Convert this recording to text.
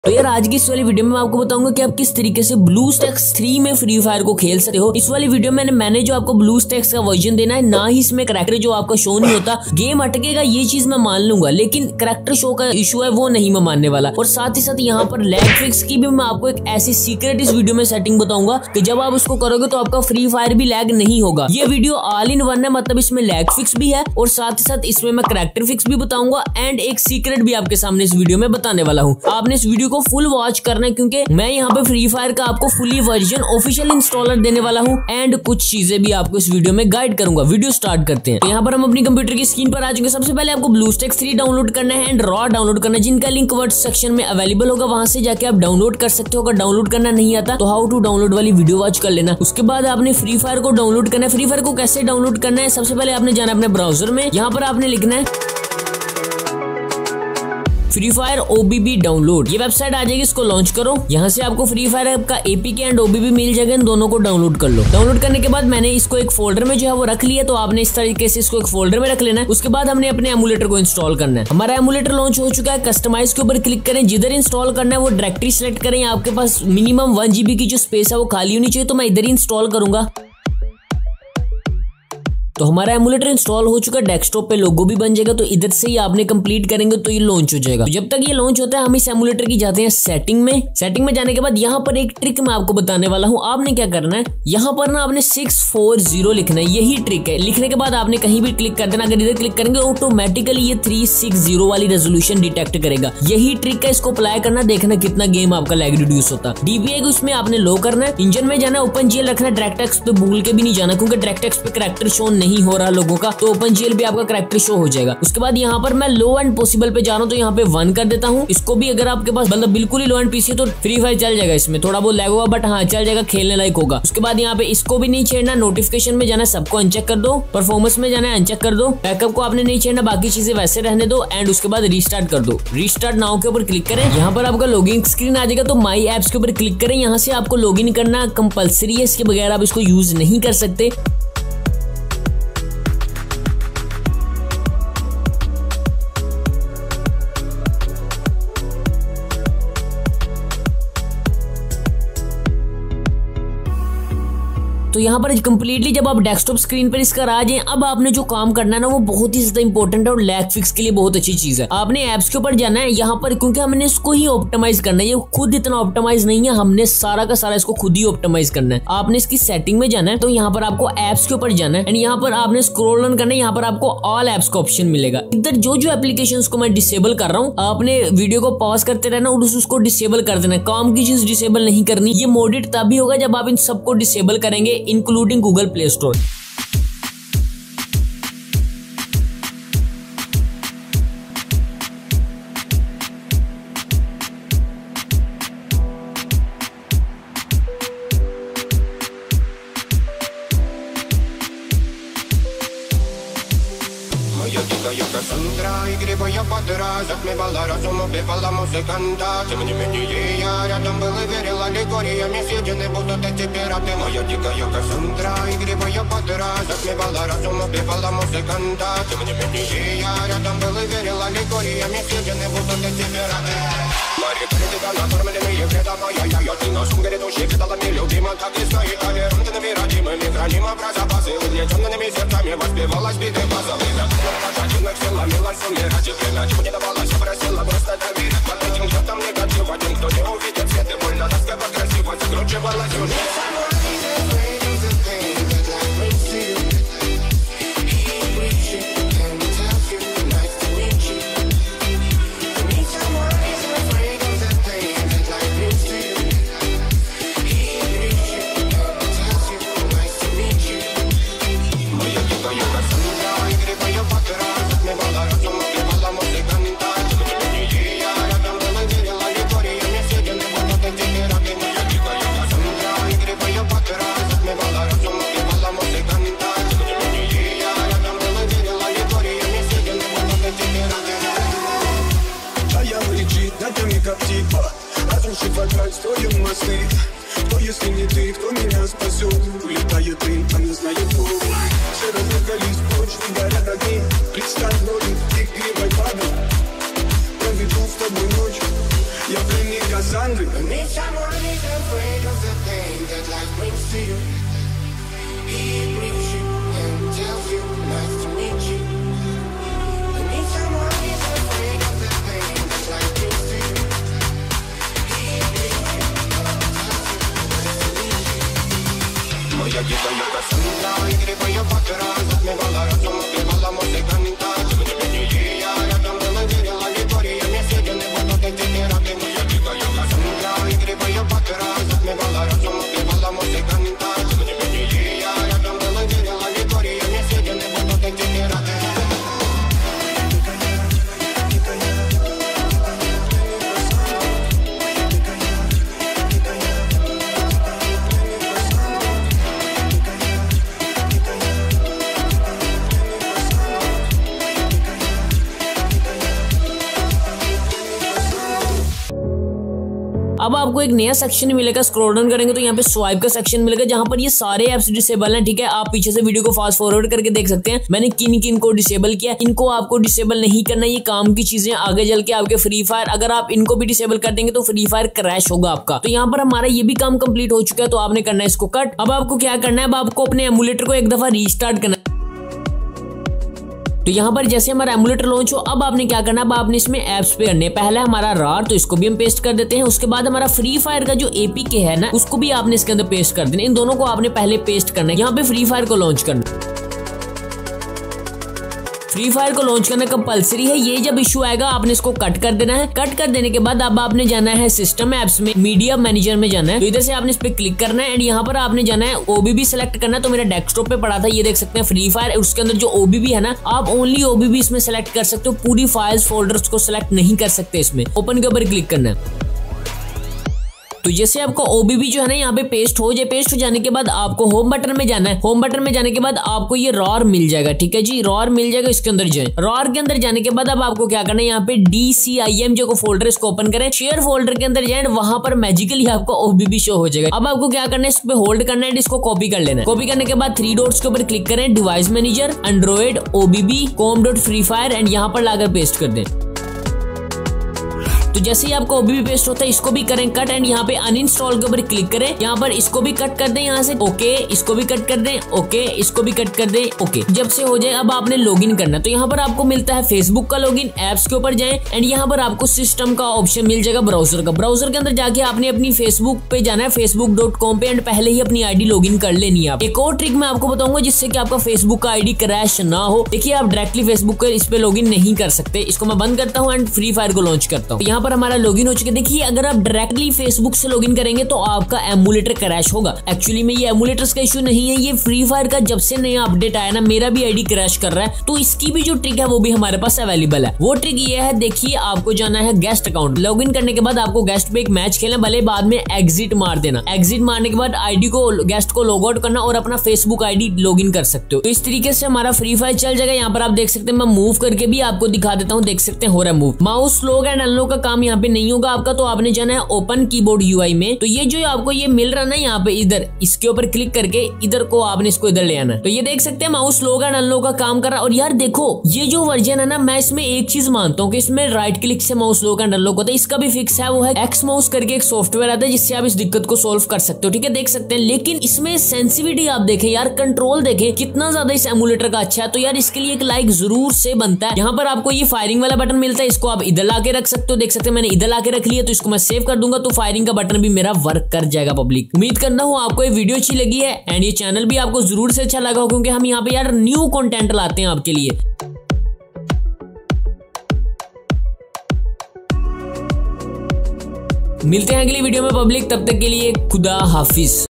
तो यार आज की इस वाली वीडियो में मैं आपको बताऊंगा कि आप किस तरीके से ब्लूस्टैक्स 3 में फ्री फायर को खेल सकते हो। इस वाली वीडियो में मैंने जो आपको ब्लूस्टैक्स का वर्जन देना है, ना ही इसमें करैक्टर जो आपका शो नहीं होता, गेम अटकेगा ये चीज मैं मान लूंगा, लेकिन करैक्टर शो का इशू है वो नहीं मैं मानने वाला। और साथ ही साथ यहाँ पर लैग फिक्स की भी मैं आपको एक ऐसी सीक्रेट इस वीडियो में सेटिंग बताऊंगा कि जब आप उसको करोगे तो आपका फ्री फायर भी लैग नहीं होगा। ये वीडियो ऑल इन वन है, मतलब इसमें लैग फिक्स भी है और साथ ही साथ इसमें मैं करैक्टर फिक्स भी बताऊंगा एंड एक सीक्रेट भी आपके सामने इस वीडियो में बताने वाला हूँ। आपने इस वीडियो को फुल वॉच करना है क्योंकि मैं यहाँ पे फ्री फायर का आपको फुली वर्जन ऑफिशियल इंस्टॉलर देने वाला हूँ एंड कुछ चीजें भी आपको इस वीडियो में गाइड करूंगा। वीडियो स्टार्ट करते हैं। तो यहाँ पर हम अपनी कंप्यूटर की स्क्रीन पर आ चुके हैं। सबसे पहले आपको ब्लूस्टैक्स 3 डाउनलोड करना है एंड रॉ डाउनलोड करना है, जिनका लिंक वर्ड सेक्शन में अवेलेबल होगा, वहां से जाके आप डाउनलोड कर सकते हो। अगर डाउनलोड करना नहीं आता तो हाउ टू डाउनलोड वाली वीडियो वॉच कर लेना। उसके बाद आपने फ्री फायर को डाउनलोड करना है। फ्री फायर को कैसे डाउनलोड करना है, सबसे पहले आपने जाना अपने ब्राउजर में, यहाँ पर आपने लिखना है फ्री फायर ओबीबी डाउनलोड। ये वेबसाइट आ जाएगी, इसको लॉन्च करो। यहाँ से आपको फ्री फायर ऐप का एपीके एंड ओबीबी मिल जाएगा, इन दोनों को डाउनलोड कर लो। डाउनलोड करने के बाद मैंने इसको एक फोल्डर में जो है वो रख लिया, तो आपने इस तरीके से इसको एक फोल्डर में रख लेना है। उसके बाद हमने अपने एमुलेटर को इंस्टॉल करना है। हमारा एमुलेटर लॉन्च हो चुका है। कस्टमाइज के ऊपर क्लिक करें, जिधर इंस्टॉल करना है वो डायरेक्टरी सिलेक्ट करें। आपके पास मिनिमम 1 GB की जो स्पेस है वो खाली होनी चाहिए, तो मैं इधर ही इंस्टॉल करूंगा। तो हमारा एमुलेटर इंस्टॉल हो चुका है, डेस्कटॉप पे लोगो भी बन जाएगा। तो इधर से ही आपने कंप्लीट करेंगे तो ये लॉन्च हो जाएगा। तो जब तक ये लॉन्च होता है हम इस एमुलेटर की जाते हैं सेटिंग में। सेटिंग में जाने के बाद यहाँ पर एक ट्रिक मैं आपको बताने वाला हूँ। आपने क्या करना है, यहाँ पर ना आपने 640 लिखना है, यही ट्रिक है। लिखने के बाद आपने कहीं भी क्लिक कर देना। अगर इधर क्लिक करेंगे ऑटोमेटिकली ये 360 वाली रेजोल्यूशन डिटेक्ट करेगा। यही ट्रिक है, इसको अप्लाई करना, देखना कितना गेम आपका लैग रिड्यूस होता है। डीपीआई को इसमें आपने लो करना है। इंजन में जाना है, ओपन जीएल रखना है। डायरेक्टएक्स पे भूल के भी नहीं जाना, क्योंकि डायरेक्टएक्स पे करैक्टर शो नहीं हो रहा लोगों का, तो ओपन जीएल भी आपका करैक्टर शो हो जाएगा। उसके बाद यहाँ पर मैं लो एंड पॉसिबल पे जा रहा हूँ, तो यहाँ पे 1 कर देता हूँ। इसको भी अगर आपके पास मतलब बिल्कुल ही लो एंड पीसी तो फ्री फायर चल जाएगा, इसमें थोड़ा बहुत लैग होगा बट हाँ चल जाएगा, खेलने लायक होगा। उसके बाद यहाँ पे इसको भी नहीं छेड़ना। नोटिफिकेशन में जाना, सबको अनचेक कर दो। परफॉर्मेंस में जाना है, अनचेक कर दो। बैकअप को आपने नहीं छेड़ना, बाकी चीजें वैसे रहने दो एंड उसके बाद रीस्टार्ट कर दो। रीस्टार्ट नाउ के ऊपर क्लिक करें। यहाँ पर आपका लॉगिन स्क्रीन आ जाएगा, तो माई एप्स के ऊपर क्लिक करें। यहाँ से आपको लॉगिन करना कंपलसरी है, इसके बगैर आप इसको यूज नहीं कर सकते। तो यहाँ पर कंप्लीटली जब आप डेस्कटॉप स्क्रीन पर इसका आ जाए, अब आपने जो काम करना है ना वो बहुत ही ज्यादा इंपॉर्टेंट है और लैग फिक्स के लिए बहुत अच्छी चीज है। आपने एप्स के ऊपर जाना है यहाँ पर, क्योंकि हमने इसको ही ऑप्टिमाइज करना है। ये खुद इतना ऑप्टिमाइज नहीं है, हमने सारा का सारा इसको खुद ही ऑप्टिमाइज करना है। आपने इसकी सेटिंग में जाना है, तो यहाँ पर आपको एप्स के ऊपर जाना है एंड यहाँ पर आपने स्क्रॉल डाउन करना है। यहाँ पर आपको ऑल एप्स का ऑप्शन मिलेगा। इधर जो जो एप्लीकेशंस को मैं डिसेबल कर रहा हूँ, आपने वीडियो को पॉज करते रहना और उसको डिसेबल कर देना। काम की चीज डिसेबल नहीं करनी। ये मोडेड तभी होगा जब आप इन सबको डिसेबल करेंगे, including Google Play Store. Дикая Кассандра, игривая подра, затмевала разум, убивала музыканта. Тем не менее я рядом был и верила легориями, съедены будут эти пираты. Моя дикая Кассандра, игривая подра, затмевала разум, убивала музыканта. Тем не менее я рядом был и верила легориями, съедены будут эти пираты. Мари критика, накормленные предавая я ты на шум грядущий кидалами любима, так и стоит толерантными родимыми, храним про запасы, угнетенными сердцами воспевалась биты базовый. Один всем ломилась умирать, и время чего не давалось, просила просто доверять. Под этим где-то негатив, один, кто не увидит свет, и больно ласково красиво закручивала сюжет. Строим мосты. Кто, если не ты, кто меня спасет? Улетает дым, а не знает кто. Все разругались, прочь не горят огни. Представь ноги, игривой падал. Проведу с тобой ночь. Yo vengo Cassandra. I need someone who's afraid of the pain that life brings to you. He brings you and tells you nice to meet you. I need someone who's afraid of the pain that life brings to you. He brings you and tells you nice to meet you. Moja dziewka jaka Cassandra i grywają po teraz. Zatmiewa razem, śpiewa muzykanta. Ciągnie mnie jej, ja tam byłem wierzyła Wiktoria. Nie siedzie, nie będą te ciekieraki. Moja dziewka jaka Cassandra i grywają po teraz. Zatmiewa razem, śpiewa muzykanta. Ciągnie mnie jej, ja tam byłem wierzyła Wiktoria. Nie siedzie, nie będą te ciekieraki. अब आपको एक नया section मिलेगा, scroll down करेंगे तो यहाँ पे swipe का सेक्शन मिलेगा जहां पर ये सारे ऐप्स डिसेबल हैं। ठीक है, आप पीछे से वीडियो को फास्ट फॉरवर्ड करके देख सकते हैं मैंने किन किन को डिसेबल किया। इनको आपको डिसेबल नहीं करना, ये काम की चीजें आगे चल के आपके फ्री फायर, अगर आप इनको भी डिसेबल कर देंगे तो फ्री फायर क्रैश होगा आपका। तो यहाँ पर हमारा ये भी काम कंप्लीट हो चुका है, तो आपने करना है इसको कट। अब आपको क्या करना है, अब आपको अपने एमुलेटर को एक दफा रीस्टार्ट करना है। तो यहाँ पर जैसे हमारा एमुलेटर लॉन्च हो, अब आपने क्या करना है, अब आपने इसमें एप्स पे करने, पहला हमारा रार, तो इसको भी हम पेस्ट कर देते हैं। उसके बाद हमारा फ्री फायर का जो एपीके है ना, उसको भी आपने इसके अंदर पेस्ट कर देना। इन दोनों को आपने पहले पेस्ट करना है, यहाँ पे फ्री फायर को लॉन्च करना। फ्री फायर को लॉन्च करना कंपलसरी है। ये जब इशू आएगा आपने इसको कट कर देना है। कट कर देने के बाद अब आपने जाना है सिस्टम एप्स में, मीडिया मैनेजर में जाना है। तो इधर से आपने इस पे क्लिक करना है एंड यहाँ पर आपने जाना है ओबीबी सेलेक्ट करना है। तो मेरा डेस्कटॉप पे पड़ा था, ये देख सकते हैं फ्री फायर, उसके अंदर जो ओबीबी है ना, आप ओनली ओबीबी इसमें सेलेक्ट कर सकते हो, पूरी फाइल्स फोल्डर्स को सेलेक्ट नहीं कर सकते। इसमें ओपन के ऊपर क्लिक करना है। तो जैसे आपको ओबीबी जो है ना यहाँ पे पेस्ट हो जाए, पेस्ट हो जाने के बाद आपको होम बटन में जाना है। होम बटन में जाने के बाद आपको ये रॉर मिल जाएगा। ठीक है जी, रॉर मिल जाएगा, इसके अंदर जाए। रॉर के अंदर जाने के बाद अब आपको क्या करना है, यहाँ पे DCIM जो फोल्डर इसको ओपन करें, शेयर फोल्डर के अंदर जाए, वहां पर मैजिकली आपको ओबीबी शो हो जाएगा। अब आपको क्या करना है, इस पे होल्ड करना है, इसको कॉपी कर लेना है। कॉपी करने के बाद 3 डॉट्स के ऊपर क्लिक करें, device manager, Android, OBB, com.freefire and यहाँ पर लाकर पेस्ट कर दें। तो जैसे ही आपको ओबीबी पेस्ट होता है, इसको भी करें कट एंड यहाँ पे अनइंस्टॉल के ऊपर क्लिक करें, यहाँ पर इसको भी कट कर दें, यहाँ से ओके, इसको भी कट कर दें, ओके, इसको भी कट कर दें, ओके। जब से हो जाए अब आपने लॉगिन करना। तो यहाँ पर आपको मिलता है फेसबुक का लॉगिन, एप्स के ऊपर जाएं एंड यहाँ पर आपको सिस्टम का ऑप्शन मिल जाएगा, ब्राउजर का। ब्राउजर के अंदर जाके आपने अपनी फेसबुक पे जाना है, facebook.com पे, एंड पहले ही अपनी आईडी लॉगिन कर लेनी है। एक और ट्रिक मैं आपको बताऊंगा जिससे कि आपका फेसबुक का आईडी क्रैश ना हो। देखिए, आप डायरेक्टली फेसबुक पर इस पे लॉगिन नहीं कर सकते। इसको मैं बंद करता हूँ एंड फ्री फायर को लॉन्च करता हूँ। यहाँ पर हमारा लॉगिन हो चुका है। देखिए, अगर आप डायरेक्टली फेसबुक से लॉगिन करेंगे तो आपका एमुलेटर क्रैश होगा। एक्चुअली में ये एमुलेटर्स का इशू नहीं है, ये फ्री फायर का जब से नया अपडेट आया ना, मेरा भी आईडी क्रैश कर रहा है। तो इसकी भी जो ट्रिक है वो भी हमारे पास अवेलेबल है। वो ट्रिक ये है, देखिए, आपको जाना है गेस्ट अकाउंट। लॉगिन करने के बाद आपको गेस्ट पे एक मैच खेलना, भले बाद में एग्जिट मार देना। एग्जिट मारने के बाद आईडी को, गेस्ट को लॉग आउट करना और अपना फेसबुक आईडी लॉगिन कर सकते हो। तो इस तरीके से हमारा फ्री फायर चल जाएगा। यहाँ पर आप देख सकते हैं, मैं मूव करके भी आपको दिखा देता हूँ, देख सकते हैं हो रहा है move. Mouse lock and unlock का काम यहाँ पे नहीं होगा आपका, तो आपने जाना है ओपन कीबोर्ड यूआई में। तो ये जो आपको ये मिल रहा है ना यहाँ पे, इधर इसके ऊपर क्लिक करके इधर को आपने इसको इधर ले आना है। तो ये देख सकते हैं माउस लॉक एंड अनलॉक का काम कर रहा है। और यार देखो, ये जो वर्जन है ना, मैं इसमें एक चीज मानता हूँ कि इसमें राइट क्लिक से माउस लॉक एंड अनलॉक होता है। इसका भी फिक्स है, वो है एक्स माउस करके एक सॉफ्टवेयर आता है जिससे आप इस दिक्कत को सोल्व कर सकते हो। ठीक है, देख सकते हैं। लेकिन इसमें सेंसिटिविटी आप देखें यार, कंट्रोल देखें कितना ज्यादा इस एमुलेटर का अच्छा है। तो यार इसके लिए एक लाइक जरूर से बनता है। यहाँ पर आपको ये फायरिंग वाला बटन मिलता है, इसको आप इधर लाके रख सकते हो। देख सकते हैं मैंने इधर लाके रख लिया, तो इसको मैं सेव कर दूंगा, तो फायरिंग का बटन भी मेरा वर्क कर जाएगा। पब्लिक, उम्मीद करता हूँ आपको ये वीडियो अच्छी लगी है एंड ये चैनल भी आपको जरूर से अच्छा लगा हो, क्योंकि हम यहाँ पे यार न्यू कंटेंट लाते हैं आपके लिए। मिलते हैं अगली वीडियो में पब्लिक, तब तक के लिए खुदा हाफिज।